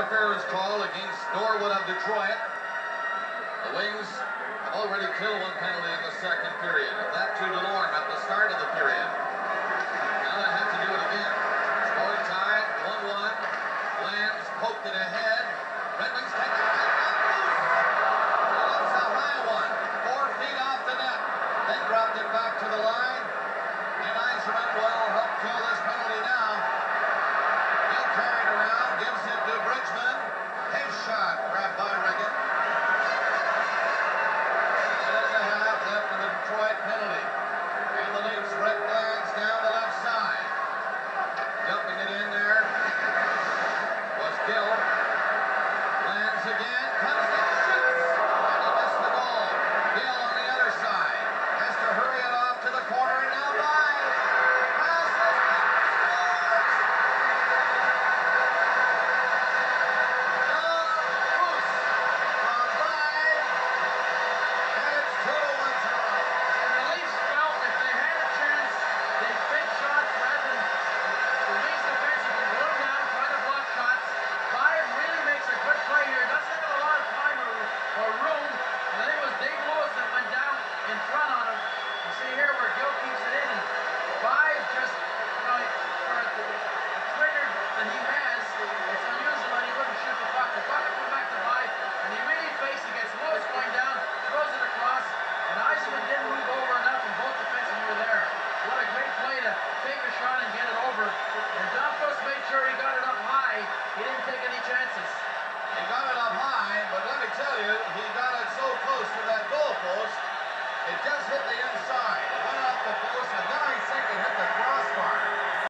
interference call against Norwood of Detroit. The Wings have already killed one penalty in the second period. That to DeLorme.